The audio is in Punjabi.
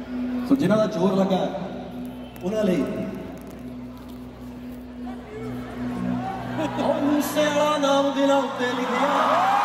ਸੋ ਜਿਨ੍ਹਾਂ ਦਾ ਜ਼ੋਰ ਲੱਗਾ ਉਹਨਾਂ ਲਈ ਉਹ ਮੂਸੇ ਵਾਲਾ ਨਾਮ ਦਿਲਾਂ ਉੱਤੇ ਲਿਖਿਆ